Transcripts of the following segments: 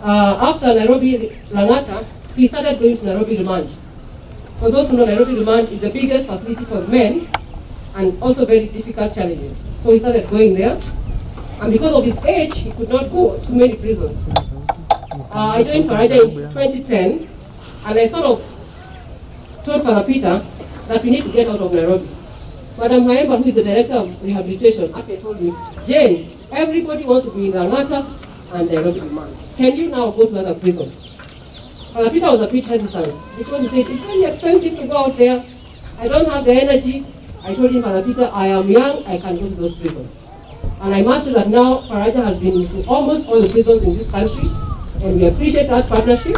after Nairobi Langata, he started going to Nairobi Remand. For those who know, Nairobi Remand is the biggest facility for men and also very difficult challenges. So he started going there. And because of his age, he could not go to many prisons. I joined Faraja in 2010, and I sort of told Father Peter that we need to get out of Nairobi. Madam Haemba, who is the director of rehabilitation, actually told me, Jane, everybody wants to be in Langata and Nairobi Remand. Can you now go to other prisons? Father Peter was a bit hesitant because he said, it's very expensive to go out there. I don't have the energy. I told him, Father Peter, I am young, I can go to those prisons. And I must say that now Faraja has been to almost all the prisons in this country, and we appreciate that partnership.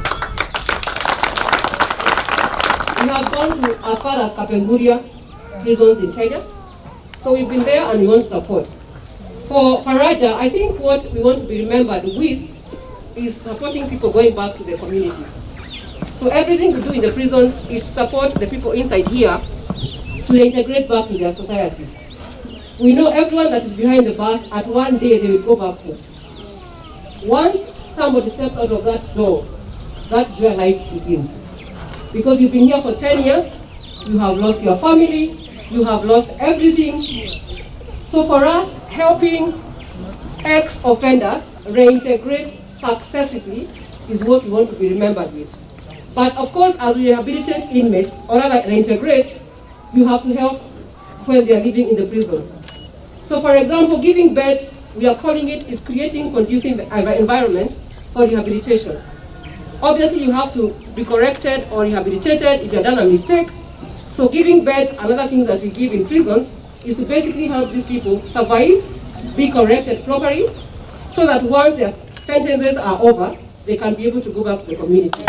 We have gone to as far as Kuria prisons in Kenya. So we've been there and we want to support. For Faraja, I think what we want to be remembered with is supporting people going back to their communities. So everything we do in the prisons is support the people inside here to integrate back in their societies. We know everyone that is behind the bars, at one day they will go back home. Once somebody steps out of that door, that's where life begins. Because you've been here for 10 years, you have lost your family, you have lost everything. So for us, helping ex-offenders reintegrate successfully is what we want to be remembered with. But of course, as we rehabilitate inmates, or rather reintegrate, you have to help when they are living in the prisons. So for example, giving beds, we are calling it, is creating conducive environments for rehabilitation. Obviously, you have to be corrected or rehabilitated if you have done a mistake. So giving beds and other things that we give in prisons is to basically help these people survive, be corrected properly, so that once their sentences are over, they can be able to go back to the community.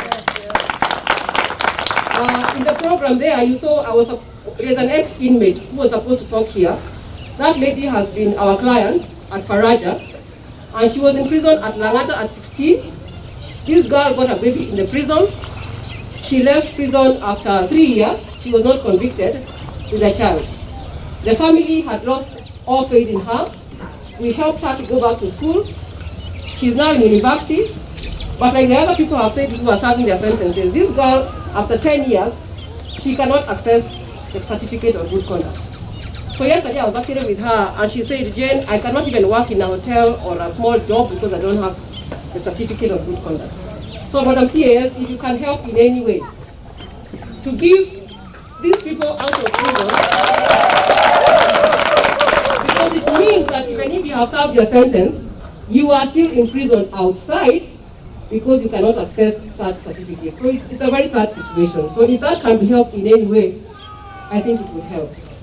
In the program there, you saw there's an ex-inmate who was supposed to talk here. That lady has been our client at Faraja, and she was in prison at Langata at 16. This girl got a baby in the prison. She left prison after 3 years. She was not convicted with a child. The family had lost all faith in her. We helped her to go back to school. She's now in university. But like the other people have said who are serving their sentences, this girl, after 10 years, she cannot access the certificate of good conduct. So yesterday I was actually with her, and she said, Jane, I cannot even work in a hotel or a small job because I don't have the certificate of good conduct. So Madam CAS, if you can help in any way to give these people out of prison, because it means that even if you have served your sentence, you are still in prison outside because you cannot access such certificate. So it's a very sad situation. So if that can be helped in any way, I think it would help.